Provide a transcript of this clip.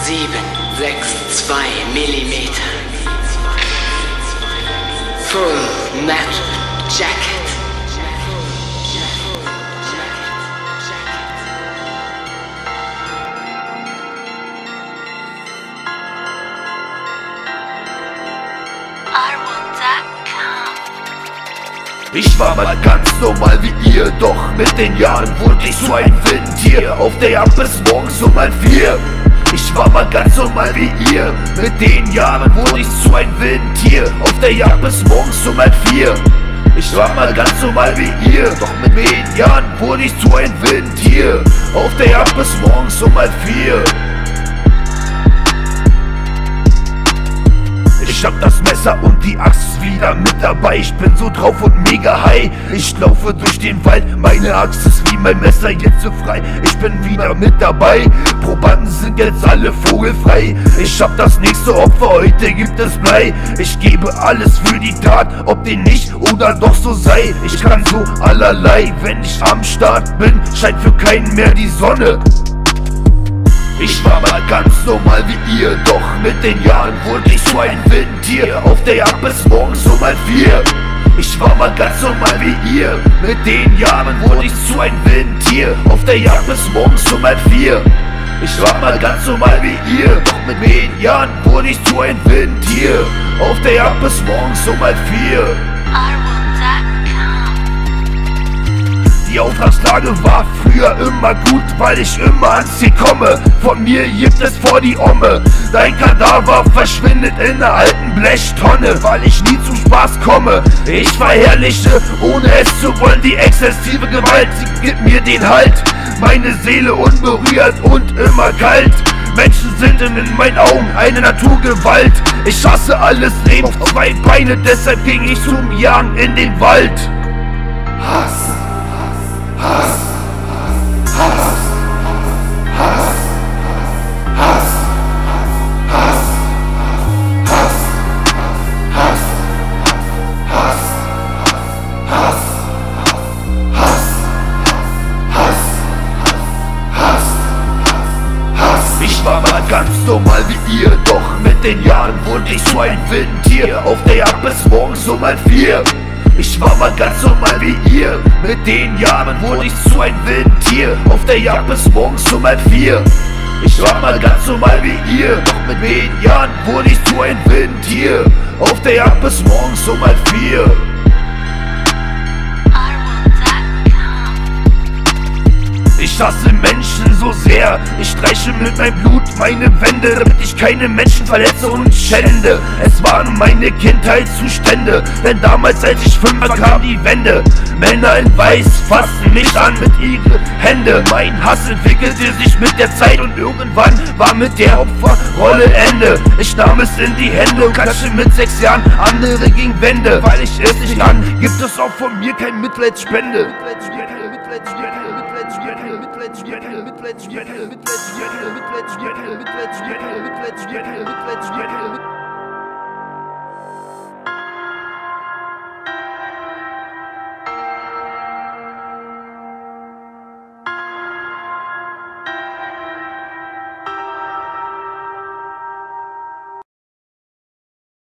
7,62 Millimeter. Full Metal Jacket. Ich war mal ganz normal wie ihr, doch mit den Jahren wurde ich so ein Windtier. Auf der Jagd bis morgens um 4. Ich war mal ganz normal wie ihr, mit den Jahren wurde ich so ein Windtier. Auf der Jagd bis morgens um 4. Ich war mal ganz normal wie ihr, doch mit den Jahren wurde ich so ein Windtier. Auf der Jagd bis morgens um 4. Ich hab das Messer und die Axt wieder mit dabei. Ich bin so drauf und mega high. Ich laufe durch den Wald, meine Axt ist wie mein Messer jetzt so frei. Ich bin wieder mit dabei, Probanden sind jetzt alle vogelfrei. Ich hab das nächste Opfer, heute gibt es Blei. Ich gebe alles für die Tat, ob den nicht oder doch so sei. Ich kann so allerlei, wenn ich am Start bin, scheint für keinen mehr die Sonne. Ich war mal ganz normal wie ihr, doch mit den Jahren wurde ich so ein Windtier. Auf der Jagd bis morgens um 4. Ich war mal ganz normal wie ihr, mit den Jahren wurde ich so ein Windtier. Auf der Jagd bis morgens um 4. Ich war mal ganz normal wie ihr, doch mit den Jahren wurde ich so ein Windtier. Auf der Jagd bis morgens um 4. Die Auftragslage war früher immer gut, weil ich immer ans Ziel komme. Von mir gibt es vor die Omme. Dein Kadaver verschwindet in der alten Blechtonne, weil ich nie zum Spaß komme. Ich verherrliche, ohne es zu wollen, die exzessive Gewalt. Sie gibt mir den Halt, meine Seele unberührt und immer kalt. Menschen sind in meinen Augen eine Naturgewalt. Ich hasse alles Leben auf zwei Beine, deshalb ging ich zum Jagen in den Wald. Hass. Hass, Hass, Hass, Hass, Hass, Hass, Hass, Hass, Hass, Hass, Hass, Hass, Hass. Ich war mal ganz normal wie ihr, doch mit den Jahren wurde ich so ein Windtier. Auf der Jagd bis morgens um 4. Ich war mal ganz normal wie ihr, mit den Jahren wurde ich so ein Windtier. Auf der Jagd bis morgens um 4. Ich war mal ganz normal wie ihr, doch mit den Jahren wurde ich so ein Windtier. Auf der Jagd bis morgens um 4. Ich hasse Menschen so sehr, ich streiche mit meinem Blut meine Wände, damit ich keine Menschen verletze und schände. Es waren meine Kindheitszustände, denn damals als ich 5 war kam die Wende. Männer in Weiß fassten mich an mit ihren Händen. Mein Hass entwickelte sich mit der Zeit und irgendwann war mit der Opferrolle Ende. Ich nahm es in die Hände und klatschte mit 6 Jahren andere gegen Wände. Weil ich es nicht kann, gibt es auch von mir kein Mitleidsspende. Mitleidsspende.